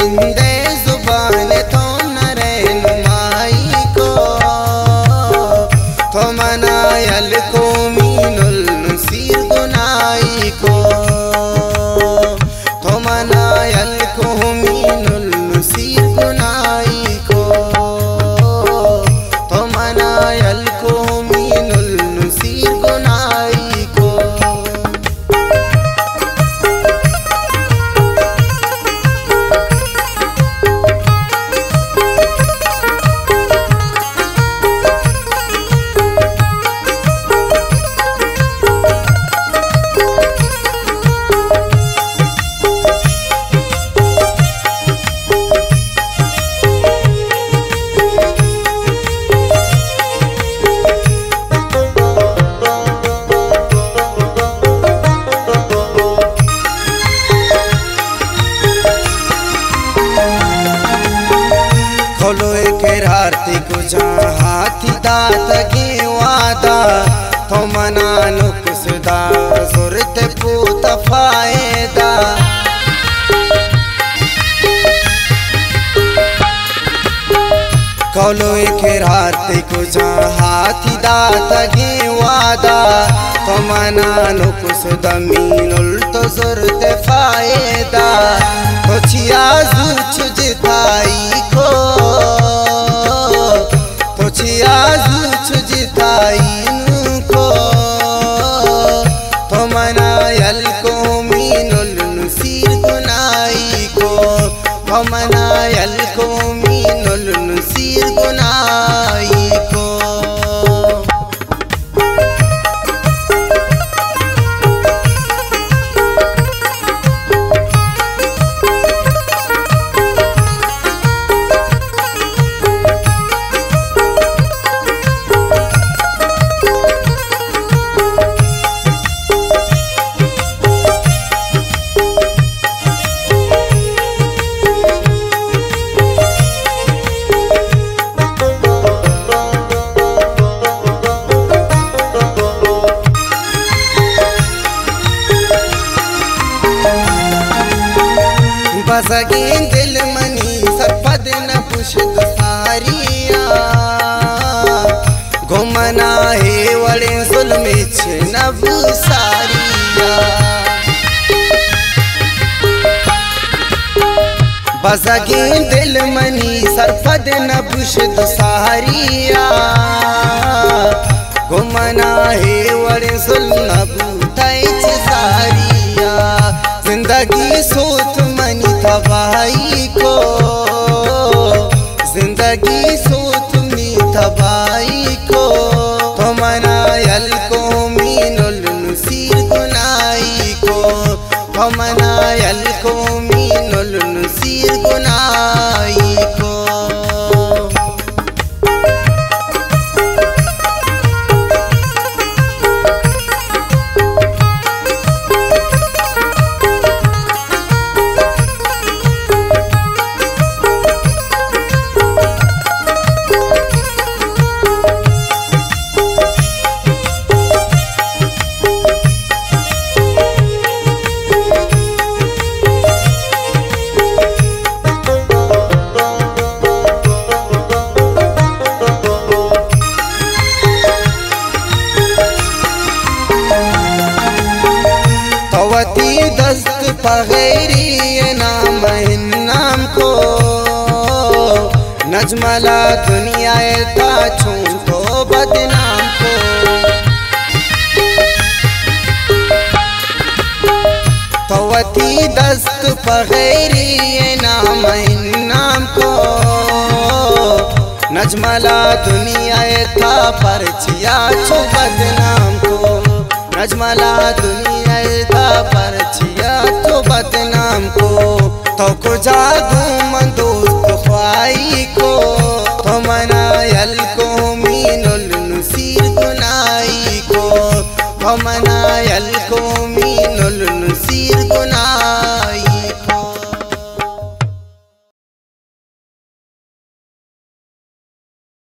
जिंदे जुबान तो न रहनुमाई को तो मनायल को मीनुल नसीर गुनाई को तो मनायल को मीनुल नसीर गुनाई को तो मनायल को मीनुल नसीर गुनाई को। खोलो एक आरती को जहाँ हाथी दात की वादा तो मना नुकसदा सुरत पूत फायदा खोलो एक आरती को जहाँ हाथी दात की वादा तो मना नुकसदा मीनुल तो सुरत फायदा तो छिया जुछ जिताई को तो छिया जुछ जिताई को तो मनायल को मीनुल नसीर गुनाई को तो मनायल को मीनुल नसीर गुनाई को। बसगीन दिल मनी सरपद न पुष्ट सारिया घुमना है वड़े जुल्म नब सारिया बसगीन दिल मनी सरपद न पुष्ट सारिया घुमना है वड़े जुल्म नब सारिया जिंदगी सोच मनी तबाही को जिंदगी सोच मी तबाही को तो मनायल को मीनुल नसीर गुनाई को तो मनायल को मीनुल नसीर गुनाई को। दस्त पगैरी नाम नाम को नजमला दुनिया था छू तो बदनाम को तवती दस्त पगैरी नाम को नजमला दुनिया था परचिया छू बदनाम को नजमला दुनिया